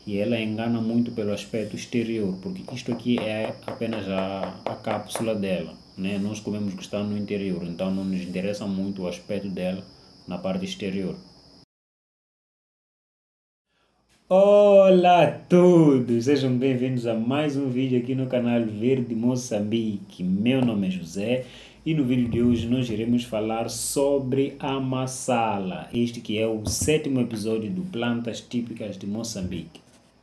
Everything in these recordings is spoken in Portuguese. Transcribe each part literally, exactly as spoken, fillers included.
e ela engana muito pelo aspecto exterior, porque isto aqui é apenas a, a cápsula dela, né? Nós comemos que está no interior, então não nos interessa muito o aspecto dela na parte exterior. Olá a todos, sejam bem-vindos a mais um vídeo aqui no canal Verde Moçambique. Meu nome é José e no vídeo de hoje nós iremos falar sobre a massala, este que é o sétimo episódio do Plantas Típicas de Moçambique.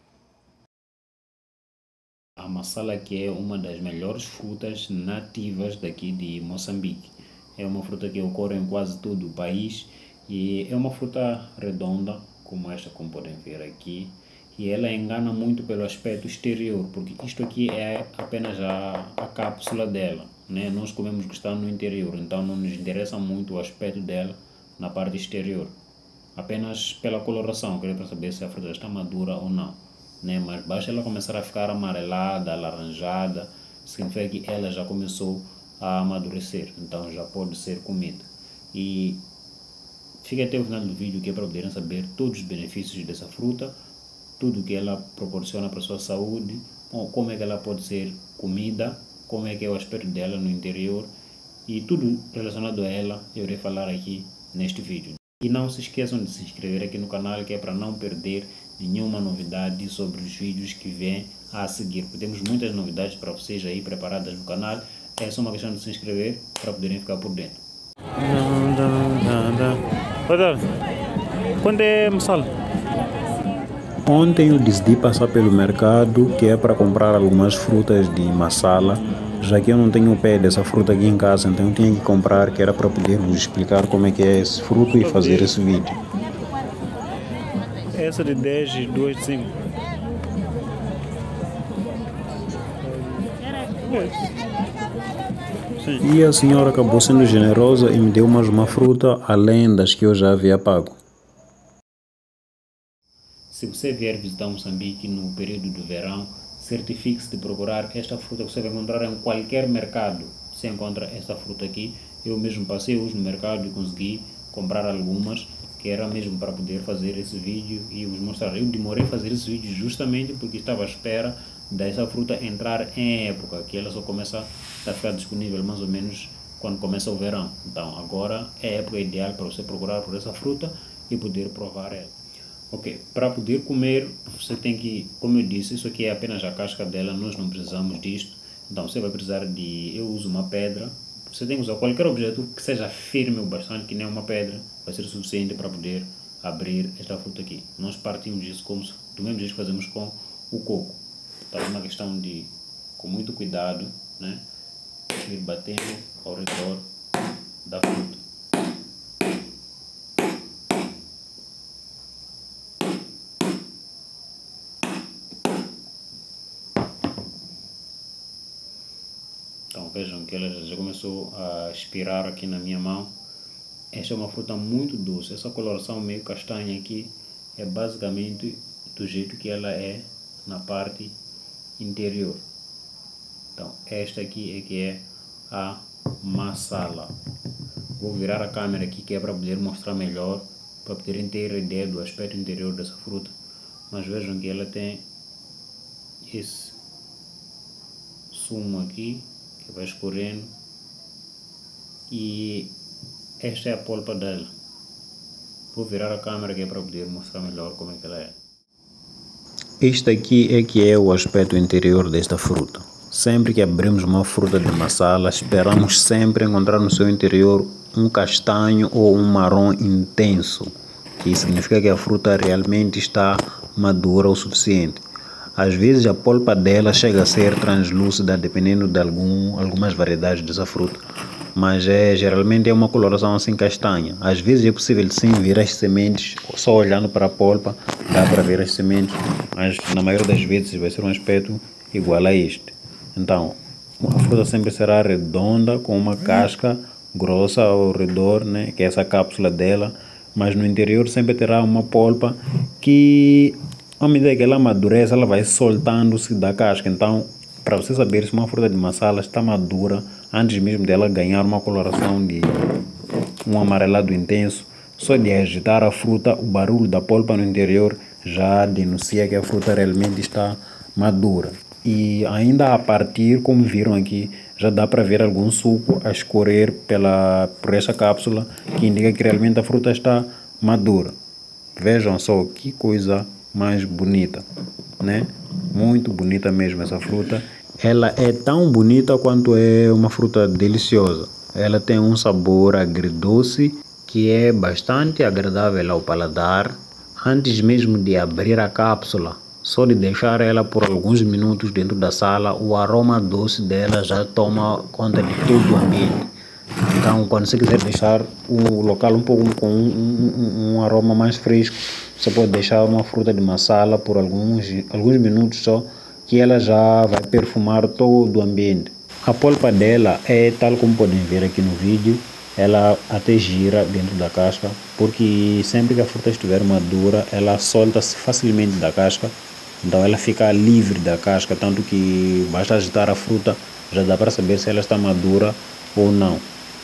A massala que é uma das melhores frutas nativas daqui de Moçambique. É uma fruta que ocorre em quase todo o país e é uma fruta redonda, como esta, como podem ver aqui, e ela engana muito pelo aspecto exterior, porque isto aqui é apenas a, a cápsula dela, né? Nós comemos que está no interior, então não nos interessa muito o aspecto dela na parte exterior, apenas pela coloração, queria saber se a fruta está madura ou não, né? Mas basta ela começar a ficar amarelada, alaranjada, significa que ela já começou a amadurecer, então já pode ser comida. E fique até o final do vídeo, que é para poderem saber todos os benefícios dessa fruta, tudo que ela proporciona para a sua saúde, como é que ela pode ser comida, como é que é o aspecto dela no interior e tudo relacionado a ela eu irei falar aqui neste vídeo. E não se esqueçam de se inscrever aqui no canal, que é para não perder nenhuma novidade sobre os vídeos que vêm a seguir. Temos muitas novidades para vocês aí preparadas no canal, é só uma questão de se inscrever para poderem ficar por dentro. Quanto é massala? Ontem eu decidi passar pelo mercado, que é para comprar algumas frutas de massala, já que eu não tenho o pé dessa fruta aqui em casa, então eu tinha que comprar, que era para poder vos explicar como é que é esse fruto e fazer esse vídeo. Essa de dez e duas de cinco. Sim. E a senhora acabou sendo generosa e me deu mais uma fruta além das que eu já havia pago. Se você vier visitar Moçambique no período do verão, certifique-se de procurar esta fruta que você vai encontrar em qualquer mercado. Você encontra esta fruta aqui. Eu mesmo passei hoje no mercado e consegui comprar algumas, que era mesmo para poder fazer esse vídeo e vos mostrar. Eu demorei a fazer esse vídeo justamente porque estava à espera dessa fruta entrar em época, que ela só começa a ficar disponível mais ou menos quando começa o verão. Então agora é a época ideal para você procurar por essa fruta e poder provar ela. Ok, para poder comer você tem que, como eu disse, isso aqui é apenas a casca dela, nós não precisamos disto. Então você vai precisar de, eu uso uma pedra, você tem que usar qualquer objeto que seja firme o bastante, que nem uma pedra, vai ser suficiente para poder abrir esta fruta aqui. Nós partimos disso como, do mesmo jeito que fazemos com o coco. Então é uma questão de, com muito cuidado, né, ir batendo ao redor da fruta. Então vejam que ela já começou a expirar aqui na minha mão. Esta é uma fruta muito doce. Essa coloração meio castanha aqui é basicamente do jeito que ela é na parte interior. Então esta aqui é que é a massala. Vou virar a câmera aqui, que é para poder mostrar melhor, para poderem ter ideia do aspecto interior dessa fruta. Mas vejam que ela tem esse sumo aqui que vai escorrendo e esta é a polpa dela. Vou virar a câmera que é para poder mostrar melhor como é que ela é. Este aqui é que é o aspecto interior desta fruta. Sempre que abrimos uma fruta de massala, esperamos sempre encontrar no seu interior um castanho ou um marrom intenso, que significa que a fruta realmente está madura o suficiente. Às vezes a polpa dela chega a ser translúcida, dependendo de algum, algumas variedades dessa fruta, mas é, geralmente é uma coloração assim castanha. Às vezes é possível sim ver as sementes, só olhando para a polpa dá para ver as sementes, mas na maioria das vezes vai ser um aspecto igual a este. Então a fruta sempre será redonda, com uma casca grossa ao redor, né, que é essa cápsula dela, mas no interior sempre terá uma polpa que, à medida que ela amadurece, ela vai soltando-se da casca. Então, para você saber se uma fruta de massala está madura, antes mesmo dela ganhar uma coloração de um amarelado intenso, só de agitar a fruta, o barulho da polpa no interior já denuncia que a fruta realmente está madura. E ainda a partir, como viram aqui, já dá para ver algum suco a escorrer pela, por essa cápsula, que indica que realmente a fruta está madura. Vejam só que coisa mais bonita, né? Muito bonita mesmo essa fruta. Ela é tão bonita quanto é uma fruta deliciosa. Ela tem um sabor agridoce que é bastante agradável ao paladar. Antes mesmo de abrir a cápsula, só de deixar ela por alguns minutos dentro da sala, o aroma doce dela já toma conta de todo o ambiente. Então, quando você quiser deixar o local um pouco com um, um, um aroma mais fresco, você pode deixar uma fruta de massala por alguns, alguns minutos só, que ela já vai perfumar todo o ambiente. A polpa dela é tal como podem ver aqui no vídeo, ela até gira dentro da casca, porque sempre que a fruta estiver madura, ela solta-se facilmente da casca, então ela fica livre da casca, tanto que basta agitar a fruta, já dá para saber se ela está madura ou não.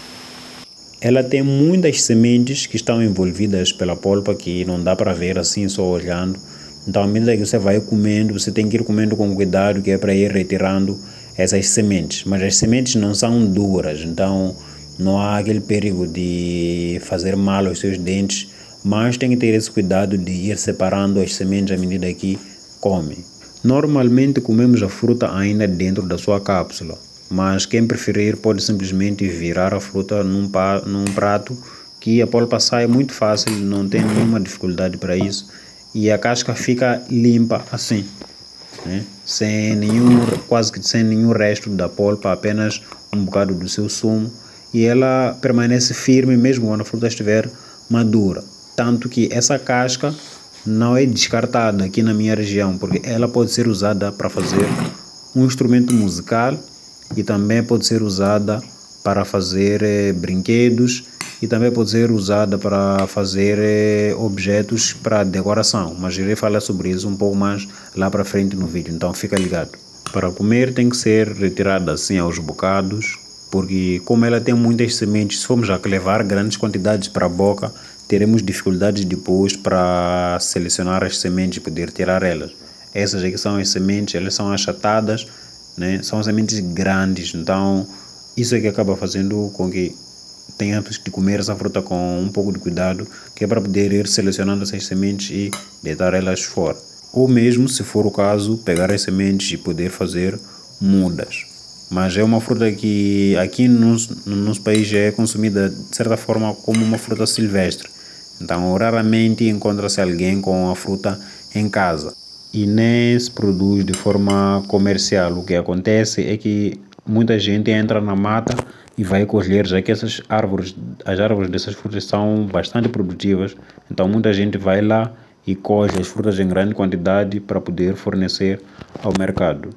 Ela tem muitas sementes que estão envolvidas pela polpa, que não dá para ver assim só olhando. Então, à medida que você vai comendo, você tem que ir comendo com cuidado, que é para ir retirando essas sementes. Mas as sementes não são duras, então não há aquele perigo de fazer mal aos seus dentes. Mas tem que ter esse cuidado de ir separando as sementes à medida que come. Normalmente comemos a fruta ainda dentro da sua cápsula, mas quem preferir pode simplesmente virar a fruta num, pa, num prato, que a polpa sai muito fácil, não tem nenhuma dificuldade para isso, e a casca fica limpa assim, né? Sem nenhum, quase que sem nenhum resto da polpa, apenas um bocado do seu sumo, e ela permanece firme mesmo quando a fruta estiver madura. Tanto que essa casca não é descartada aqui na minha região, porque ela pode ser usada para fazer um instrumento musical e também pode ser usada para fazer eh, brinquedos e também pode ser usada para fazer eh, objetos para decoração, mas irei falar sobre isso um pouco mais lá para frente no vídeo, então fica ligado. Para comer tem que ser retirada assim aos bocados, porque como ela tem muitas sementes, se formos já levar grandes quantidades para a boca, teremos dificuldades depois para selecionar as sementes e poder tirar elas. Essas aqui são as sementes, elas são achatadas, né? São sementes grandes, então isso é que acaba fazendo com que tenhamos de comer essa fruta com um pouco de cuidado, que é para poder ir selecionando essas sementes e deitar elas fora. Ou mesmo, se for o caso, pegar as sementes e poder fazer mudas. Mas é uma fruta que aqui no nosso, no nosso país é consumida de certa forma como uma fruta silvestre. Então raramente encontra-se alguém com a fruta em casa e nem se produz de forma comercial. O que acontece é que muita gente entra na mata e vai colher, já que essas árvores, as árvores dessas frutas são bastante produtivas. Então muita gente vai lá e colhe as frutas em grande quantidade para poder fornecer ao mercado.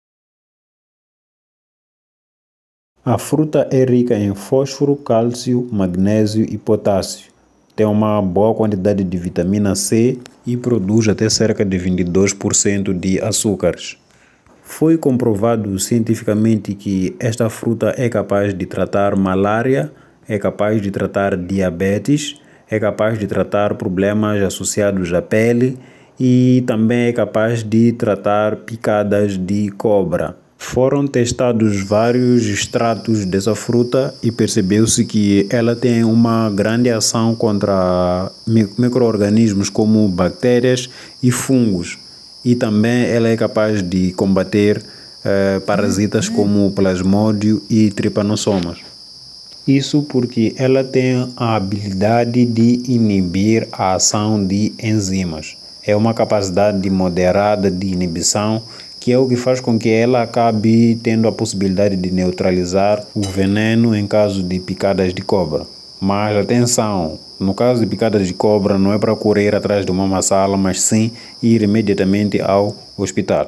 A fruta é rica em fósforo, cálcio, magnésio e potássio. Tem uma boa quantidade de vitamina C e produz até cerca de vinte e dois por cento de açúcares. Foi comprovado cientificamente que esta fruta é capaz de tratar malária, é capaz de tratar diabetes, é capaz de tratar problemas associados à pele e também é capaz de tratar picadas de cobra. Foram testados vários extratos dessa fruta e percebeu-se que ela tem uma grande ação contra micro-organismos como bactérias e fungos. E também ela é capaz de combater eh, parasitas como plasmódio e tripanossomas. Isso porque ela tem a habilidade de inibir a ação de enzimas. É uma capacidade moderada de inibição, que é o que faz com que ela acabe tendo a possibilidade de neutralizar o veneno em caso de picadas de cobra. Mas atenção, no caso de picadas de cobra não é para correr atrás de uma massala, mas sim ir imediatamente ao hospital.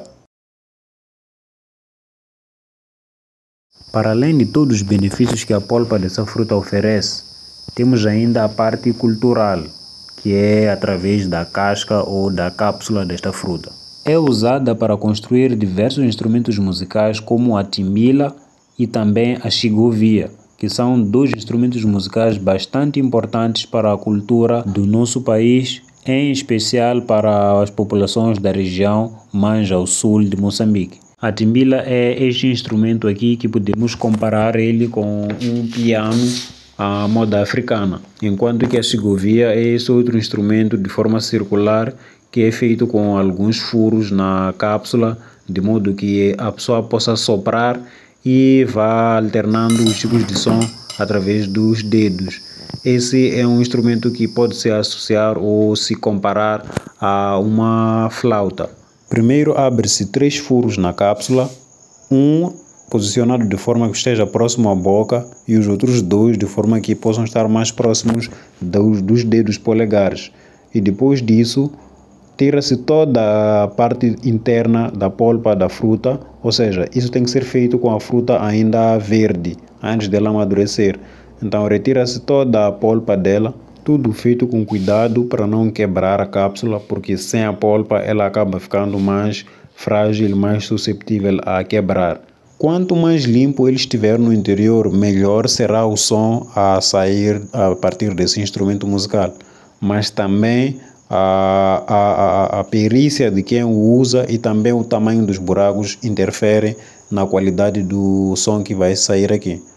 Para além de todos os benefícios que a polpa dessa fruta oferece, temos ainda a parte cultural, que é através da casca ou da cápsula desta fruta. É usada para construir diversos instrumentos musicais como a timbila e também a xigovia, que são dois instrumentos musicais bastante importantes para a cultura do nosso país, em especial para as populações da região mais ao sul de Moçambique. A timbila é este instrumento aqui que podemos comparar ele com um piano à moda africana, enquanto que a sigovia é esse outro instrumento de forma circular que é feito com alguns furos na cápsula, de modo que a pessoa possa soprar e vá alternando os tipos de som através dos dedos. Esse é um instrumento que pode se associar ou se comparar a uma flauta. Primeiro abre-se três furos na cápsula, um posicionado de forma que esteja próximo à boca e os outros dois de forma que possam estar mais próximos dos, dos dedos polegares. E depois disso, tira-se toda a parte interna da polpa da fruta, ou seja, isso tem que ser feito com a fruta ainda verde, antes dela amadurecer. Então retira-se toda a polpa dela, tudo feito com cuidado para não quebrar a cápsula, porque sem a polpa ela acaba ficando mais frágil, mais susceptível a quebrar. Quanto mais limpo ele estiver no interior, melhor será o som a sair a partir desse instrumento musical. Mas também a, a, a, a perícia de quem o usa e também o tamanho dos buracos interferem na qualidade do som que vai sair aqui.